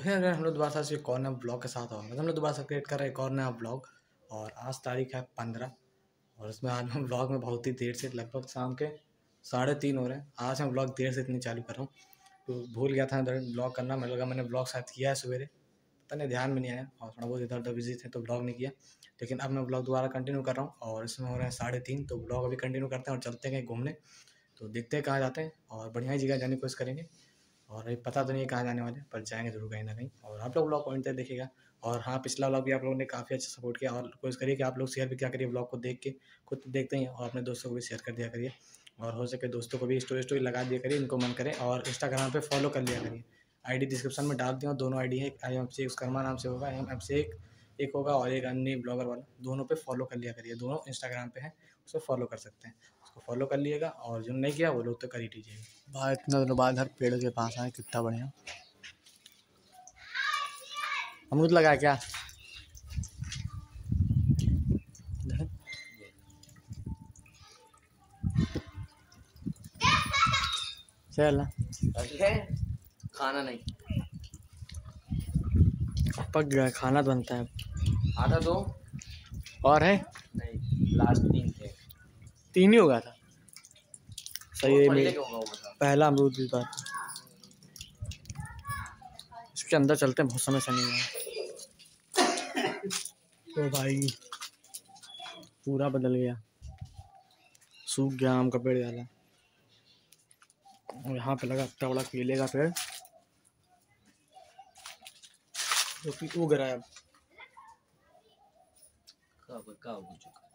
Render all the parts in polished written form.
है अगर हम लोग दोबारा से एक और नया ब्लॉग के साथ होंगे, तो हम लोग दोबारा से क्रिएट कर रहे हैं एक और नया ब्लॉग। और आज तारीख है 15, और इसमें आज मैं ब्लॉग में बहुत ही देर से, लगभग शाम के 3:30 हो रहे हैं। आज मैं ब्लॉग देर से इतनी चालू कर रहा हूँ, तो भूल गया था इधर ब्लॉग करना। मुझे लगा मैंने ब्लॉग शायद किया है सवेरे, पता नहीं, ध्यान में नहीं आया, और थोड़ा बहुत इधर उधर बिजी थे तो ब्लॉग नहीं किया। लेकिन अब मैं ब्लॉग दोबारा कंटिन्यू कर रहा हूँ, और इसमें हो रहे हैं 3:30, तो ब्लॉग अभी कंटिन्यू करते हैं और चलते हैं कहीं घूमने। तो देखते हैं कहाँ जाते हैं, और बढ़िया ही जगह जाने की कोशिश करेंगे। और अभी पता तो नहीं है कहाँ जाने वाले, पर जाएंगे जरूर कहीं ना कहीं। और आप लोग ब्लॉग पॉइंट तक देखिएगा। और हाँ, पिछला ब्लॉग भी आप लोगों ने काफ़ी अच्छा सपोर्ट किया, और कोशिश करिए कि आप लोग शेयर भी क्या करिए ब्लॉग को देख के। खुद तो देखते ही हैं, और अपने दोस्तों को भी शेयर कर दिया करिए। और हो सके दोस्तों को भी स्टोरी लगा दिया करिए, इनको मन करे। और इंस्टाग्राम पे फॉलो कर लिया करिए, आईडी डिस्क्रिप्शन में डाल दिया। दोनों आईडी है, IM कर्मा नाम से होगा, IM एक होगा, और एक अन्य ब्लॉगर वाला। दोनों पे फॉलो कर लिया करिए, दोनों इंस्टाग्राम पे हैं, उसे फॉलो कर सकते हैं। उसको फॉलो कर लिएगा, और जो नहीं किया वो लोग तो कर ही दीजिएगा। भाई इतना दिनों बाद हर पेड़ के पास आए, कितना बढ़िया। अमरूद लगा क्या? चल खाना नहीं पक गया, खाना तो बनता है। आधा दो और है नहीं, लास्ट 3 थे। 3 ही होगा था। सही है, पहले क्यों होगा? पहला अमरूद इस बार। इसके अंदर चलते हैं, बहुत समय से नहीं है। तो भाई पूरा बदल गया, सूख गया आम का पेड़ वाला। और यहाँ पे लगा इतना बड़ा केले का पेड़, जो कि उग रहा है अब। कब हो चुका?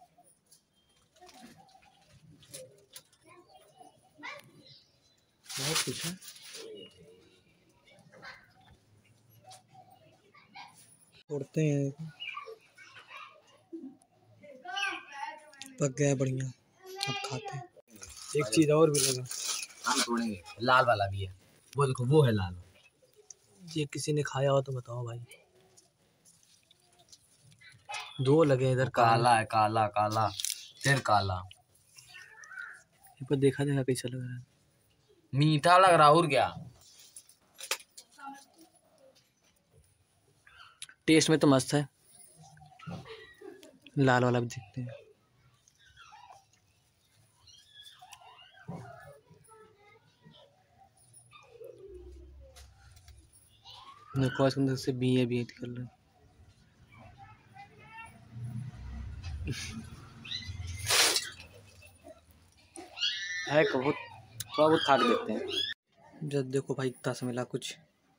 बहुत कुछ है। तोड़ते हैं, पक गया बढ़िया, अब खाते हैं। एक चीज़ और भी लगा, हम तोड़ेंगे। लाल वाला भी है, वो देखो, वो है लाल। ये किसी ने खाया हो तो बताओ भाई। 2 लगे इधर, काला है, काला काला फिर काला। ये पर देखा कैसा लग रहा है। मीठा लग रहा, और क्या। टेस्ट में तो मस्त है। लाल वाला भी देखते हैं। देखो इसके अंदर से बी निकल रहे हैं। है बहुत, थोड़ा बहुत खा के देखते हैं। जब देखो भाई इतना सा मिला कुछ,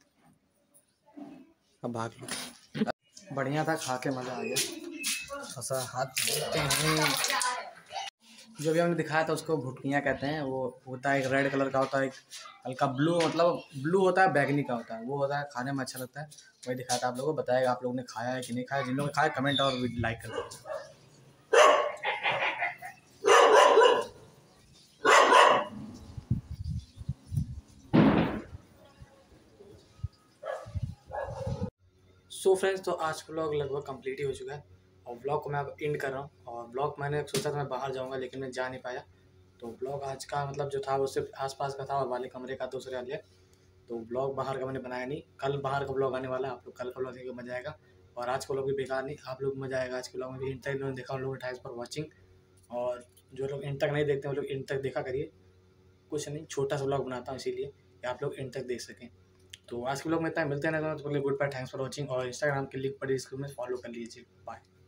अब भाग लो। बढ़िया था, खा के मज़ा आ गया। ऐसा हाथ देखते हैं, जो भी हमने दिखाया था उसको भुटकियाँ कहते हैं। वो होता है एक रेड कलर का, होता है एक हल्का ब्लू, मतलब ब्लू होता है, बैगनी का होता है। वो होता है, खाने में अच्छा लगता है। वही दिखाया था आप लोगों को। बताएगा आप लोगों ने खाया है कि नहीं खाया। जिन लोगों ने खाया कमेंट और लाइक कर दो। सो फ्रेंड्स, तो आज का ब्लॉग लगभग कंप्लीट ही हो चुका है, और ब्लॉग को मैं अब एंड कर रहा हूँ। और ब्लॉग मैंने सोचा था मैं बाहर जाऊँगा, लेकिन मैं जा नहीं पाया। तो ब्लॉग आज का मतलब जो था वो सिर्फ आसपास का था, और वाले कमरे का दूसरे वाले। तो ब्लॉग बाहर का मैंने बनाया नहीं। कल बाहर का ब्लॉग आने वाला है, आप लोग कल का ब्लॉग देखिए, मजा आएगा। और आज का ब्लॉग भी बेकार नहीं, आप लोग मजा आएगा। आज के ब्लॉग में भी इन तक इन्होंने देखा, उन लोगों ने थैंक्स फॉर वॉचिंग। और जो लोग इन तक नहीं देखते हैं वो लोग इन तक देखा करिए। कुछ नहीं, छोटा सा ब्लॉग बनाता हूँ इसीलिए कि आप लोग इन तक देख सकें। तो आज के ब्लॉग में इतना, मिलते हैं ना, तो good bye, thanks for watching. और इंस्टाग्राम की लिंक पड़ी डिस्क्रिप्शन में, फॉलो कर लीजिए। बाय।